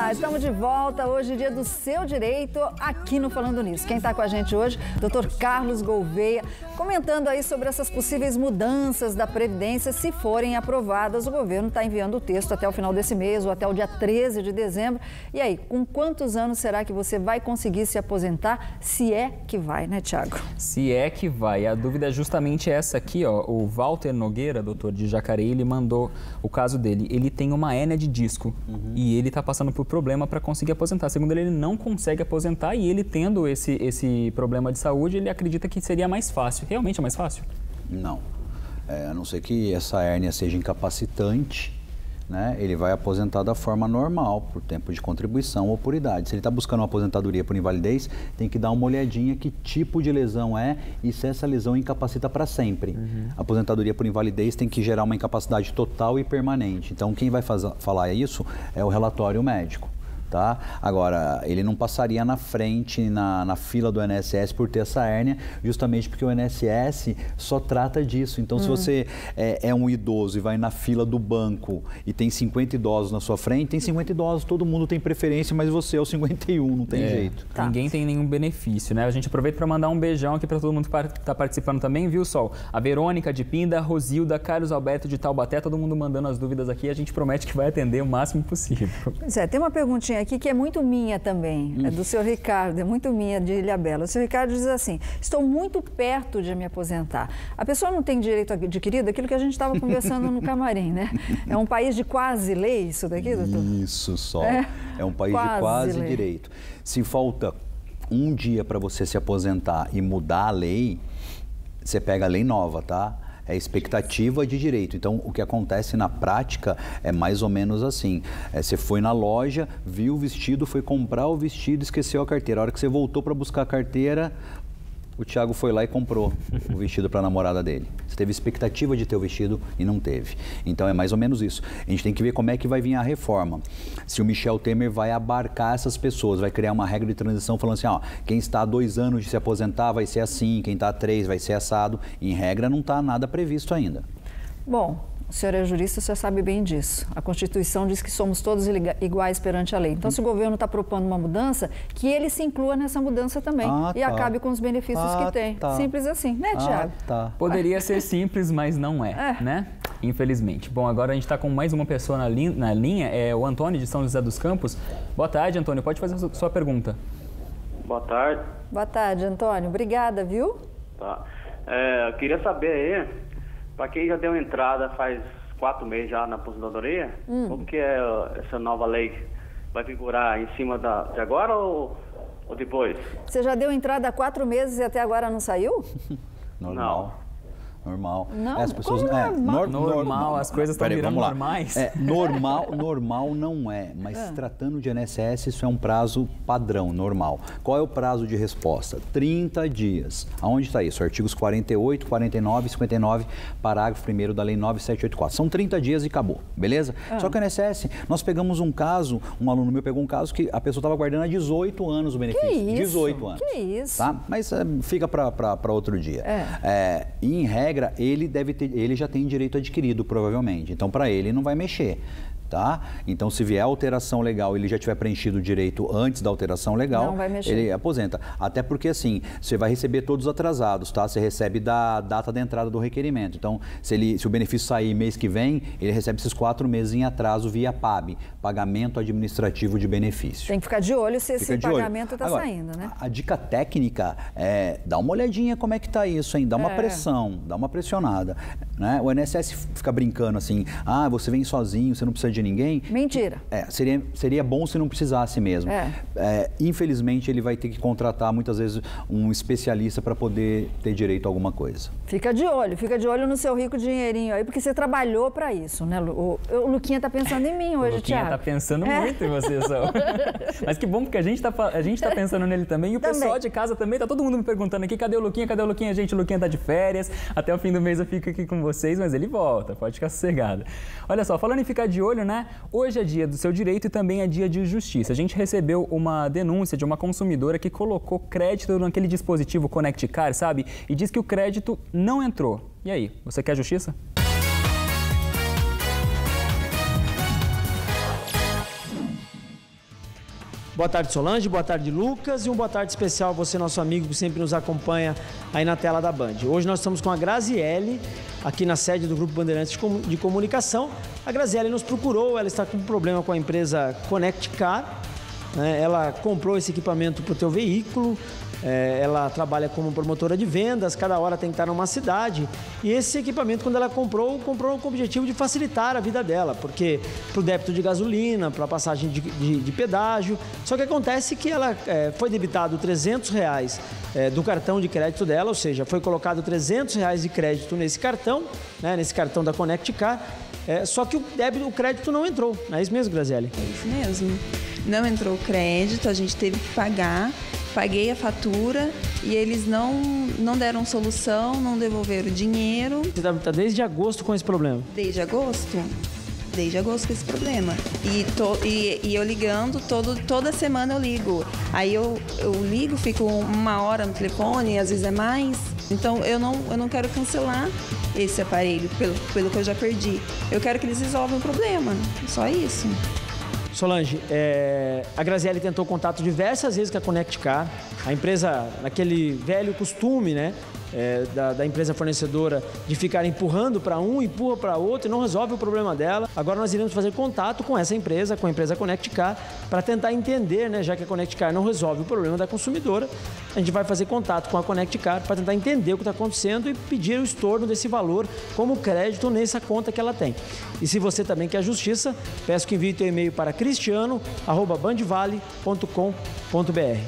Olá, estamos de volta. Hoje, dia do seu direito, aqui no Falando Nisso. Quem está com a gente hoje, Dr. Carlos Gouveia, comentando aí sobre essas possíveis mudanças da Previdência, se forem aprovadas. O governo está enviando o texto até o final desse mês, ou até o dia 13 de dezembro. E aí, com quantos anos será que você vai conseguir se aposentar? Se é que vai, né, Tiago? Se é que vai. A dúvida é justamente essa aqui, ó. O Walter Nogueira, doutor de Jacareí, ele mandou o caso dele. Ele tem uma hérnia de disco e ele está passando por problema para conseguir aposentar. Segundo ele não consegue aposentar e ele tendo esse problema de saúde, ele acredita que seria mais fácil. Realmente é mais fácil? Não. A não ser que essa hérnia seja incapacitante, né? Ele vai aposentar da forma normal, por tempo de contribuição ou por idade. Se ele está buscando uma aposentadoria por invalidez, tem que dar uma olhadinha que tipo de lesão é e se essa lesão incapacita para sempre. A aposentadoria por invalidez tem que gerar uma incapacidade total e permanente. Então, quem vai falar isso é o relatório médico. Tá? Agora, ele não passaria na frente, na fila do INSS por ter essa hérnia, justamente porque o INSS só trata disso. Então, se você é um idoso e vai na fila do banco e tem 50 idosos na sua frente, tem 50 idosos, todo mundo tem preferência, mas você é o 51, não tem jeito. Tá. Ninguém tem nenhum benefício, né? A gente aproveita para mandar um beijão aqui para todo mundo que está participando também, viu, Sol? A Verônica de Pinda, a Rosilda, Carlos Alberto de Taubaté, todo mundo mandando as dúvidas aqui, a gente promete que vai atender o máximo possível. Pois é, tem uma perguntinha aqui que é muito minha também, é do seu Ricardo, é muito minha, de Ilhabela. O seu Ricardo diz assim: estou muito perto de me aposentar. A pessoa não tem direito adquirido, aquilo que a gente estava conversando no camarim, né? É um país de quase lei isso daqui, doutor? Isso, Sol. É um país de quase direito. Se falta um dia para você se aposentar e mudar a lei, você pega a lei nova, tá? É expectativa de direito. Então, o que acontece na prática é mais ou menos assim. Você foi na loja, viu o vestido, foi comprar o vestido, esqueceu a carteira. A hora que você voltou para buscar a carteira, o Thiago foi lá e comprou o vestido para a namorada dele. Você teve expectativa de ter o vestido e não teve. Então, é mais ou menos isso. A gente tem que ver como é que vai vir a reforma. Se o Michel Temer vai abarcar essas pessoas, vai criar uma regra de transição falando assim, ó, quem está há 2 anos de se aposentar vai ser assim, quem está há 3 vai ser assado. Em regra, não está nada previsto ainda. Bom, o senhor é jurista, o senhor sabe bem disso. A Constituição diz que somos todos iguais perante a lei. Então, se o governo está propondo uma mudança, que ele se inclua nessa mudança também e acabe com os benefícios que tem. Simples assim, né, Tiago? Poderia ser simples, mas não é, né? Infelizmente. Bom, agora a gente está com mais uma pessoa na linha, é o Antônio de São José dos Campos. Boa tarde, Antônio. Pode fazer a sua pergunta. Boa tarde. Boa tarde, Antônio. Obrigada, viu? Tá. Eu queria saber aí, para quem já deu entrada faz 4 meses já na aposentadoria, como que é essa nova lei? Vai vigorar em cima de agora ou depois? Você já deu entrada há 4 meses e até agora não saiu? Normal. Normal. Não, as pessoas, normal, as coisas estão virando normais. Normal não é, mas se tratando de INSS, isso é um prazo padrão, normal. Qual é o prazo de resposta? 30 dias. Aonde está isso? Artigos 48, 49 e 59, parágrafo 1º da Lei 9784. São 30 dias e acabou, beleza? Só que o INSS, nós pegamos um caso, um aluno meu pegou um caso que a pessoa estava guardando há 18 anos o benefício. Que isso? 18 anos. Que isso? Tá? Mas fica para outro dia. E em regra, ele já tem direito adquirido, provavelmente. Então, para ele, não vai mexer. Tá? Então, se vier alteração legal, ele já tiver preenchido o direito antes da alteração legal, ele aposenta. Até porque, assim, você vai receber todos atrasados, tá? Você recebe da data da entrada do requerimento. Então, se o benefício sair mês que vem, ele recebe esses 4 meses em atraso via PAB, Pagamento Administrativo de Benefício. Tem que ficar de olho se esse pagamento está saindo, né? A dica técnica é dar uma olhadinha como é que está isso, hein? Dá uma pressão, dá uma pressionada. Né? O INSS fica brincando assim, você vem sozinho, você não precisa de ninguém. Mentira. Seria bom se não precisasse mesmo. Infelizmente, ele vai ter que contratar muitas vezes um especialista para poder ter direito a alguma coisa. Fica de olho no seu rico dinheirinho aí, porque você trabalhou para isso, né? O Luquinha tá pensando em mim hoje, Thiago. O Luquinha tá pensando muito em você, Sol. Mas que bom, porque a gente tá pensando nele também. E o pessoal de casa também, tá todo mundo me perguntando aqui, cadê o Luquinha? Cadê o Luquinha? Gente, o Luquinha tá de férias. Até o fim do mês eu fico aqui com vocês, mas ele volta, pode ficar sossegado. Olha só, falando em ficar de olho, né? Hoje é dia do seu direito e também é dia de justiça. A gente recebeu uma denúncia de uma consumidora que colocou crédito naquele dispositivo Connect Car, sabe? E diz que o crédito não entrou. E aí, você quer justiça? Boa tarde, Solange, boa tarde, Lucas, e um boa tarde especial a você, nosso amigo que sempre nos acompanha aí na tela da Band. Hoje nós estamos com a Graziele, aqui na sede do Grupo Bandeirantes de Comunicação. A Graziele nos procurou, ela está com um problema com a empresa Connect Car, né? Ela comprou esse equipamento para o teu veículo. Ela trabalha como promotora de vendas, cada hora tem que estar numa cidade. E esse equipamento, quando ela comprou com o objetivo de facilitar a vida dela, porque para o débito de gasolina, para a passagem de pedágio. Só que acontece que ela foi debitado R$300 do cartão de crédito dela, ou seja, foi colocado R$300 de crédito nesse cartão, né, nesse cartão da Connect Car, só que o crédito não entrou. Não é isso mesmo, Graziele? É isso mesmo. Não entrou o crédito, a gente teve que pagar. Paguei a fatura e eles não deram solução, não devolveram o dinheiro. Você está desde agosto com esse problema? Desde agosto? Desde agosto com esse problema. E eu ligando, toda semana eu ligo. Aí eu ligo, fico 1 hora no telefone, às vezes é mais. Então eu não quero cancelar esse aparelho pelo que eu já perdi. Eu quero que eles resolvam o problema, só isso. Solange, a Graziele tentou contato diversas vezes com a Connect Car, a empresa, naquele velho costume, né, da empresa fornecedora de ficar empurrando para um, empurra para outro e não resolve o problema dela. Agora nós iremos fazer contato com essa empresa, com a empresa Connect Car, para tentar entender, né, já que a Connect Car não resolve o problema da consumidora, a gente vai fazer contato com a Connect Car para tentar entender o que está acontecendo e pedir o estorno desse valor como crédito nessa conta que ela tem. E se você também quer justiça, peço que envie teu e-mail para cristiano@bandvale.com.br.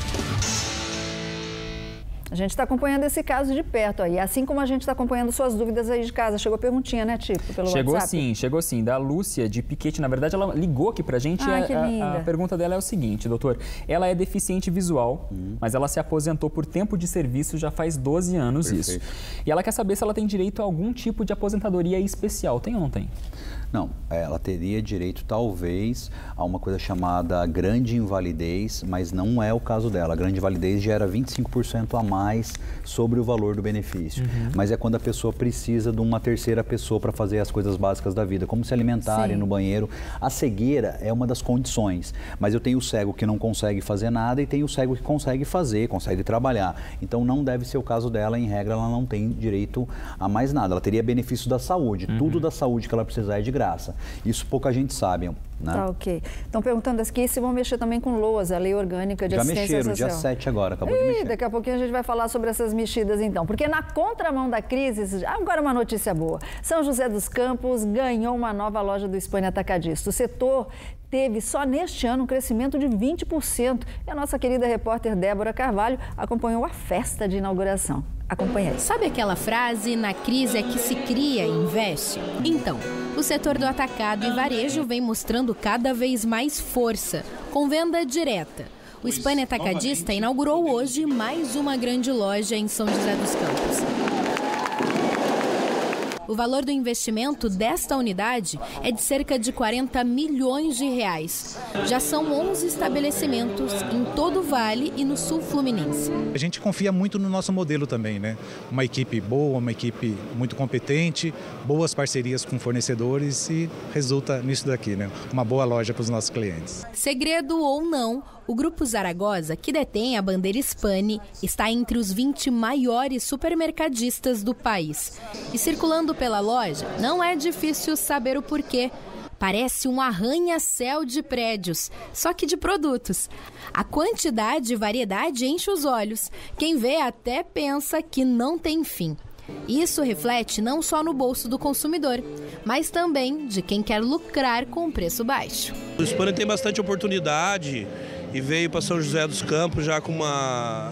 A gente está acompanhando esse caso de perto aí, assim como a gente está acompanhando suas dúvidas aí de casa. Chegou a perguntinha, né, Tipo, pelo WhatsApp? Chegou sim. Da Lúcia, de Piquete. Na verdade, ela ligou aqui pra gente. Que linda. A pergunta dela é o seguinte, doutor. Ela é deficiente visual, mas ela se aposentou por tempo de serviço já faz 12 anos. Perfeito. Isso. E ela quer saber se ela tem direito a algum tipo de aposentadoria especial. Tem ou não tem? Não, ela teria direito talvez a uma coisa chamada grande invalidez, mas não é o caso dela. A grande invalidez gera 25% a mais sobre o valor do benefício. Mas é quando a pessoa precisa de uma terceira pessoa para fazer as coisas básicas da vida, como se alimentar, ir no banheiro. A cegueira é uma das condições, mas eu tenho o cego que não consegue fazer nada e tenho o cego que consegue fazer, consegue trabalhar. Então não deve ser o caso dela, em regra ela não tem direito a mais nada. Ela teria benefício da saúde, tudo da saúde que ela precisar é de graça. Isso pouca gente sabe, né? Tá, ok. Estão perguntando aqui se vão mexer também com LOAS, a Lei Orgânica de Assistência Social. Já mexeram, dia 7 agora, acabou de mexer. Daqui a pouquinho a gente vai falar sobre essas mexidas então, porque na contramão da crise, agora uma notícia boa. São José dos Campos ganhou uma nova loja do Hispânia Atacadista. O setor teve só neste ano um crescimento de 20%. E a nossa querida repórter Débora Carvalho acompanhou a festa de inauguração. Acompanhe aí. Sabe aquela frase, na crise é que se cria e investe? Então, o setor do atacado e varejo vem mostrando cada vez mais força, com venda direta. O Hispânia Atacadista inaugurou hoje mais uma grande loja em São José dos Campos. O valor do investimento desta unidade é de cerca de 40 milhões de reais. Já são 11 estabelecimentos em todo o Vale e no Sul Fluminense. A gente confia muito no nosso modelo também, né? Uma equipe boa, uma equipe muito competente, boas parcerias com fornecedores e resulta nisso daqui, né? Uma boa loja para os nossos clientes. Segredo ou não, o Grupo Zaragoza, que detém a bandeira Hispani, está entre os 20 maiores supermercadistas do país. E circulando pela loja, não é difícil saber o porquê. Parece um arranha-céu de prédios, só que de produtos. A quantidade e variedade enche os olhos. Quem vê até pensa que não tem fim. Isso reflete não só no bolso do consumidor, mas também de quem quer lucrar com preço baixo. O Hispânia tem bastante oportunidade e veio para São José dos Campos já com uma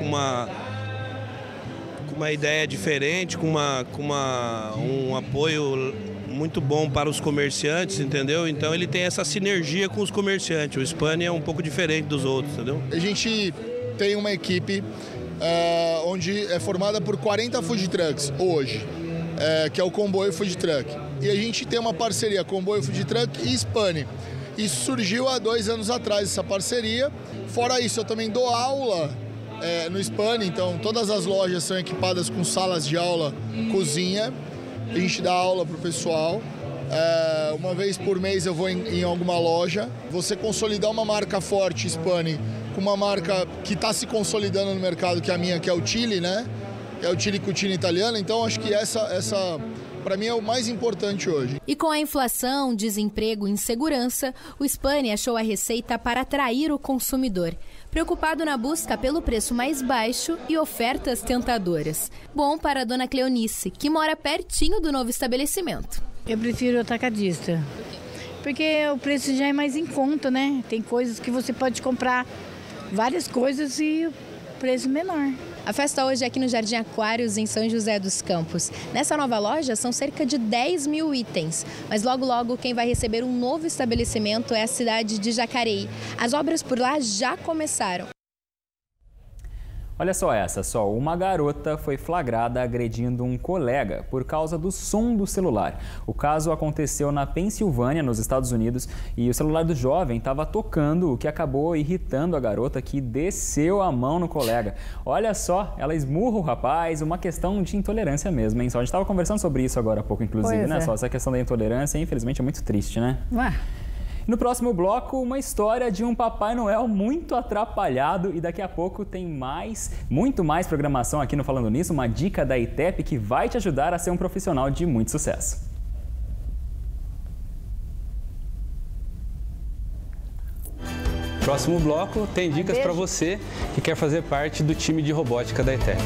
ideia diferente, com um apoio muito bom para os comerciantes, entendeu? Então ele tem essa sinergia com os comerciantes. O Hispânia é um pouco diferente dos outros, entendeu? A gente tem uma equipe onde é formada por 40 food trucks hoje, que é o Comboio Food Truck. E a gente tem uma parceria Comboio Food Truck e Hispânia. Isso surgiu há 2 anos atrás, essa parceria. Fora isso, eu também dou aula no Hispânia, então todas as lojas são equipadas com salas de aula, cozinha. A gente dá aula para o pessoal Uma vez por mês eu vou em alguma loja. Você consolidar uma marca forte, Spani, com uma marca que está se consolidando no mercado, que é a minha, que é o Chili, né? É o Chili Cucina italiano. Então, acho que essa para mim é o mais importante hoje. E com a inflação, desemprego e insegurança, o Spani achou a receita para atrair o consumidor, preocupado na busca pelo preço mais baixo e ofertas tentadoras. Bom para a dona Cleonice, que mora pertinho do novo estabelecimento. Eu prefiro o atacadista, porque o preço já é mais em conta, né? Tem coisas que você pode comprar várias coisas e o preço menor. A festa hoje é aqui no Jardim Aquários, em São José dos Campos. Nessa nova loja são cerca de 10 mil itens, mas logo logo quem vai receber um novo estabelecimento é a cidade de Jacareí. As obras por lá já começaram. Olha só essa, uma garota foi flagrada agredindo um colega por causa do som do celular. O caso aconteceu na Pensilvânia, nos Estados Unidos, e o celular do jovem estava tocando, o que acabou irritando a garota, que desceu a mão no colega. Olha só, ela esmurra o rapaz, uma questão de intolerância mesmo, hein? A gente estava conversando sobre isso agora há pouco, inclusive, né? Só essa questão da intolerância, infelizmente, é muito triste, né? Ué. No próximo bloco, uma história de um Papai Noel muito atrapalhado e daqui a pouco tem muito mais programação aqui no Falando Nisso, uma dica da ITEP que vai te ajudar a ser um profissional de muito sucesso. Próximo bloco tem dicas para você que quer fazer parte do time de robótica da ITEP.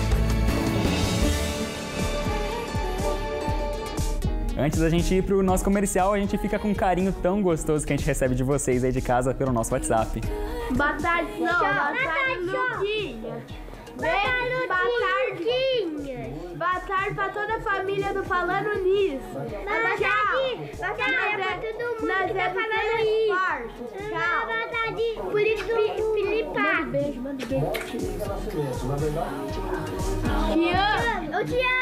Antes da gente ir para o nosso comercial, a gente fica com um carinho tão gostoso que a gente recebe de vocês aí de casa pelo nosso WhatsApp. Boa tarde, Boa tarde, Luquinha. Boa tarde para toda a família do Falando Nisso. Tchau. Boa tarde para todo mundo da Falando Nisso. Tchau. Boa tarde. Por isso, Filipe. Manda beijo. Te amo. Eu te amo.